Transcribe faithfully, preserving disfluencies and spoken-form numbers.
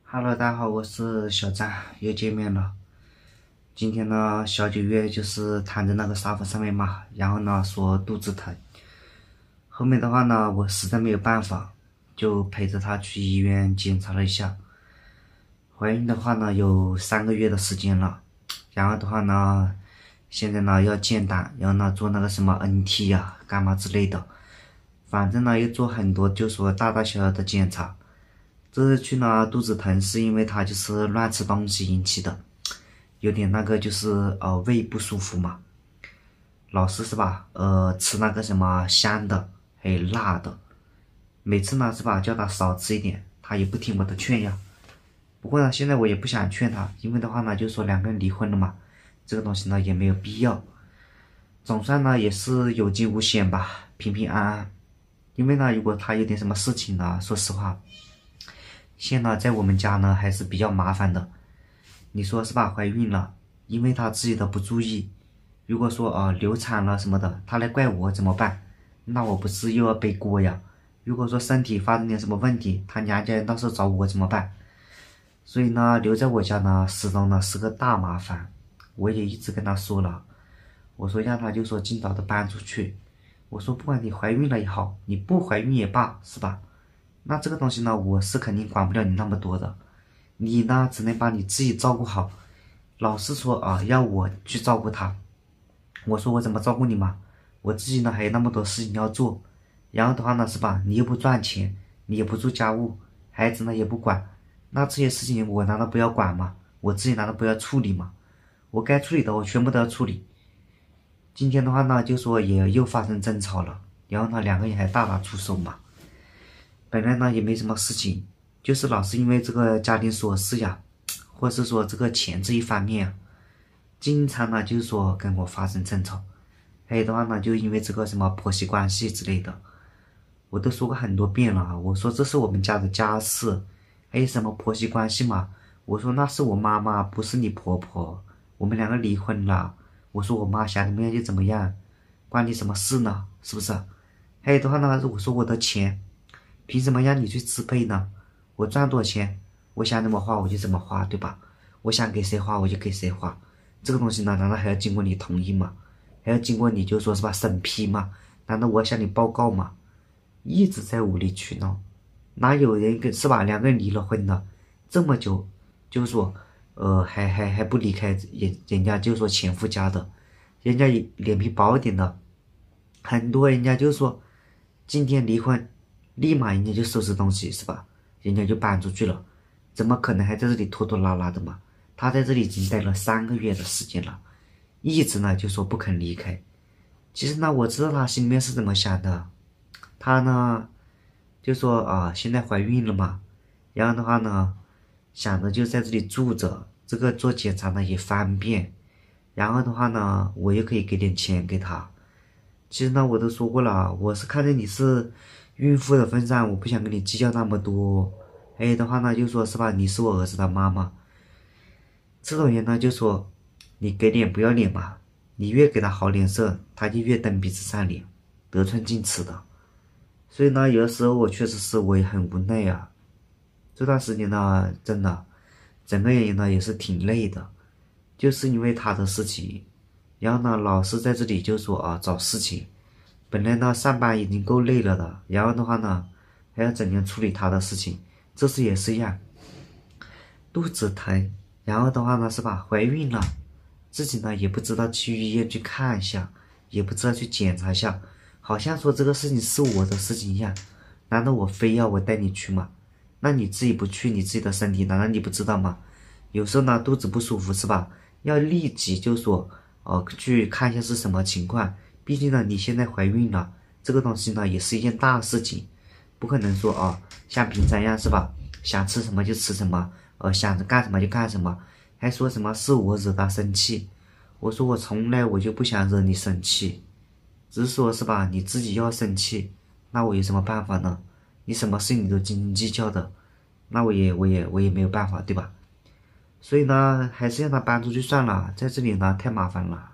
Hello，大家好，我是小张，又见面了。今天呢，小九月就是躺在那个沙发上面嘛，然后呢说肚子疼。后面的话呢，我实在没有办法，就陪着她去医院检查了一下。怀孕的话呢，有三个月的时间了，然后的话呢，现在呢要建档，然后呢做那个什么 N T 呀、啊，干嘛之类的，反正呢又做很多，就说大大小小的检查。这次去呢，肚子疼是因为他就是乱吃东西引起的，有点那个就是呃胃不舒服嘛，老是是吧？呃吃那个什么香的，还有辣的，每次呢是吧叫他少吃一点，他也不听我的劝呀。不过呢，现在我也不想劝他，因为的话呢，就说两个人离婚了嘛，这个东西呢也没有必要。总算呢也是有惊无险吧，平平安安。因为呢，如果他有点什么事情呢，说实话。现在在我们家呢还是比较麻烦的，你说是吧？怀孕了，因为她自己的不注意，如果说啊、呃、流产了什么的，她来怪我怎么办？那我不是又要背锅呀？如果说身体发生点什么问题，她娘家人到时候找我怎么办？所以呢，留在我家呢，始终呢是个大麻烦。我也一直跟她说了，我说让她就说尽早的搬出去。我说不管你怀孕了也好，你不怀孕也罢，是吧？那这个东西呢，我是肯定管不了你那么多的，你呢只能把你自己照顾好。老是说啊，要我去照顾他，我说我怎么照顾你嘛？我自己呢还有那么多事情要做，然后的话呢是吧？你又不赚钱，你也不做家务，孩子呢也不管，那这些事情我难道不要管吗？我自己难道不要处理吗？我该处理的我全部都要处理。今天的话呢，就说也又发生争吵了，然后呢两个人还大打出手嘛。本来呢也没什么事情，就是老是因为这个家庭琐事呀，或是说这个钱这一方面啊，经常呢就是说跟我发生争吵。还有的话呢，就因为这个什么婆媳关系之类的，我都说过很多遍了啊。我说这是我们家的家事，还有什么婆媳关系嘛？我说那是我妈妈，不是你婆婆，我们两个离婚了。我说我妈想怎么样就怎么样，关你什么事呢？是不是？还有的话呢，我说我的钱。凭什么让你去支配呢？我赚多少钱，我想怎么花我就怎么花，对吧？我想给谁花我就给谁花，这个东西呢，难道还要经过你同意吗？还要经过你就说是吧审批吗？难道我要向你报告吗？一直在无理取闹，哪有人跟是吧？两个人离了婚了这么久，就说呃还还还不离开人人家就说前夫家的，人家脸皮薄一点的，很多人家就说今天离婚。立马人家就收拾东西是吧？人家就搬出去了，怎么可能还在这里拖拖拉拉的嘛？他在这里已经待了三个月的时间了，一直呢就说不肯离开。其实呢，我知道他心里面是怎么想的，他呢就说啊，现在怀孕了嘛，然后的话呢，想着就在这里住着，这个做检查呢也方便，然后的话呢，我又可以给点钱给他。其实呢，我都说过了，我是看着你是孕妇的份上，我不想跟你计较那么多。还有的话呢，就说是吧，你是我儿子的妈妈，这种人呢，就说你给脸不要脸嘛，你越给他好脸色，他就越蹬鼻子上脸，得寸进尺的。所以呢，有的时候我确实是我也很无奈啊。这段时间呢，真的整个人呢也是挺累的，就是因为他的事情。然后呢，老是在这里就说啊找事情，本来呢上班已经够累了的，然后的话呢还要整天处理他的事情，这次也是一样，肚子疼，然后的话呢是吧，怀孕了，自己呢也不知道去医院去看一下，也不知道去检查一下，好像说这个事情是我的事情一样，难道我非要我带你去吗？那你自己不去，你自己的身体难道你不知道吗？有时候呢肚子不舒服是吧，要立即就说呃，去看一下是什么情况，毕竟呢，你现在怀孕了，这个东西呢也是一件大事情，不可能说啊，像平常一样是吧？想吃什么就吃什么，呃，想着干什么就干什么，还说什么是我惹他生气，我说我从来我就不想惹你生气，只是说是吧，你自己要生气，那我有什么办法呢？你什么事你都斤斤计较的，那我也我也我也没有办法，对吧？所以呢，还是让他搬出去算了，在这里呢太麻烦了。